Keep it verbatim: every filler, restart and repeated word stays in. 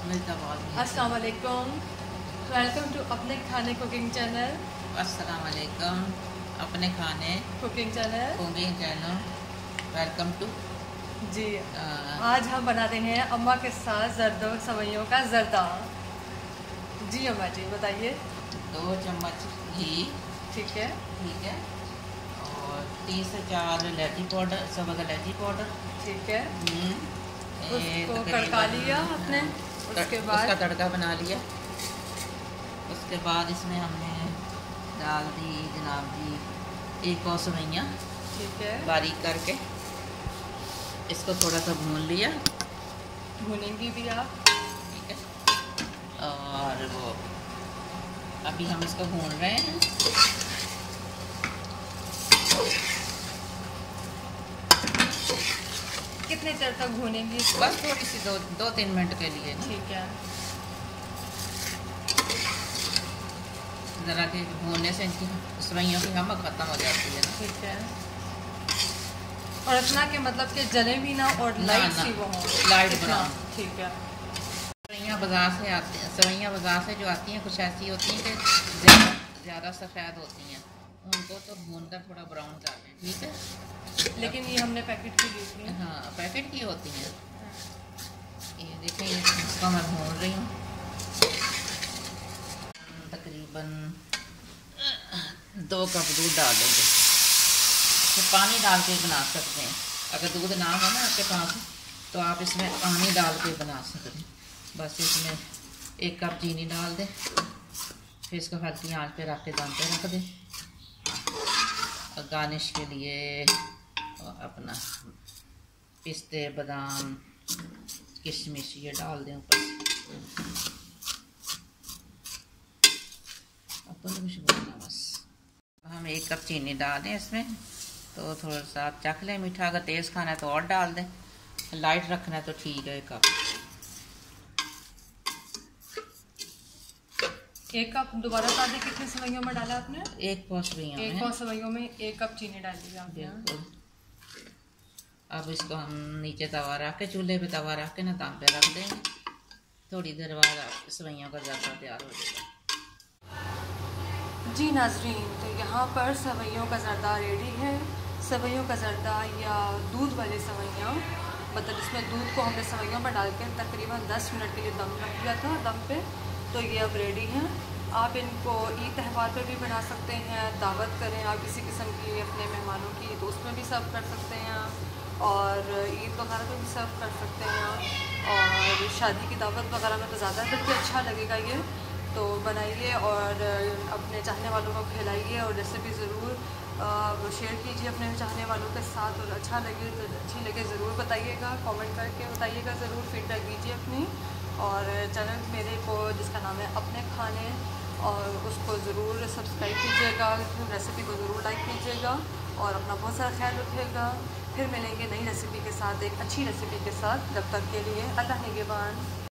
अस्सलाम वालेकुम, welcome to अपने खाने कुकिंग चैनल। अस्सलाम वालेकुम, अपने खाने cooking channel cooking channel welcome to जी। आज हम बना रहे हैं अम्मा के साथ जर्दों सवैयों का जर्दा। जी अम्मा जी बताइए। दो चम्मच घी, ठीक है ठीक है, और तीन से चार इलायची पाउडर, सबक इलायची पाउडर, ठीक है। उसको तकरीबन तड़का लिया आपने, उसके बाद उसका तड़का बना लिया। उसके बाद इसमें हमने डाल दी जनाब जी एक और सवैयाँ, ठीक है, बारीक करके इसको थोड़ा सा भून लिया। भूनेंगी भी आप, ठीक है। और वो अभी हम इसको भून रहे हैं। कितने देर तक भूनेंगी? बस थोड़ी सी दो दो तीन मिनट के लिए, ठीक है। ज़रा के भूनने से इनकी सवैयों की नमक ख़त्म हो जाती है ना। ठीक है, और इतना के मतलब कि जले भी ना और लाइट सी वो हो, लाइट ब्राउन। ठीक है। सवैयाँ बाज़ार से आती हैं, सवैयाँ बाज़ार से जो आती हैं कुछ ऐसी होती हैं कि ज़्यादा ज़्यादा सफ़ेद होती हैं, उनको तो भून कर थोड़ा ब्राउन कर लें, ठीक है। लेकिन ये हमने पैकेट की ली थी। हाँ, पैकेट की होती हैं। ये देखें, इसको मैं भून रही हूँ। तकरीबन दो कप दूध डाल देंगे। तो पानी डाल के बना सकते हैं, अगर दूध ना हो ना आपके पास तो आप इसमें पानी डाल के बना सकते हैं। बस इसमें एक कप चीनी डाल दें, फिर इसको हल्की आंच पे रख के दम पे रख दें। और गार्निश के लिए अपना पिस्ते, बादाम, किशमिश ये डाल दें ऊपर से। कुछ बोलना बस। हम एक कप चीनी डाल दें इसमें, तो थोड़ा सा आप चख लें मीठा। अगर तेज़ खाना है तो और डाल दें, लाइट रखना है तो ठीक है। एक कप एक कप दोबारा बता दें कितने सवैयों में डाला आपने? एक पाव सवैयों में, एक पाव सवैयों में एक कप चीनी डाल दी आपने। बिल्कुल। अब इसको हम नीचे तवा रख के, चूल्हे पे तवा रख के ना दम पे रख देंगे। थोड़ी देर बाद सवैयों का ज़र्दा तैयार हो जाएगा। जी नाजरीन, तो यहाँ पर सवैयों का ज़र्दा रेडी है। सवैयों का ज़र्दा या दूध वाली सवैयाँ, मतलब इसमें दूध को हमने सवैयों में डाल के तकरीबन दस मिनट के लिए दम रख दिया था दम पे। तो ये अब रेडी हैं। आप इनको ईद त्यौहार पे भी बना सकते हैं, दावत करें आप किसी किस्म की अपने मेहमानों की तो उसमें भी सर्व कर सकते हैं, और ईद वगैरह पे भी सर्व कर सकते हैं, और शादी की दावत वगैरह में तो ज़्यादा करके अच्छा लगेगा ये। तो बनाइए और अपने चाहने वालों को खिलाइए, और रेसिपी ज़रूर शेयर कीजिए अपने चाहने वालों के साथ। और अच्छा लगे तो अच्छी लगे ज़रूर बताइएगा, कमेंट करके बताइएगा, ज़रूर फीडबैक दीजिए अपनी। और चैनल मेरे को जिसका नाम है अपने खाने, और उसको ज़रूर सब्सक्राइब कीजिएगा, रेसिपी को ज़रूर लाइक कीजिएगा, और अपना बहुत सारा ख्याल रखिएगा। फिर मिलेंगे नई रेसिपी के साथ, एक अच्छी रेसिपी के साथ। जब तक के लिए अल्लाह निगहबान।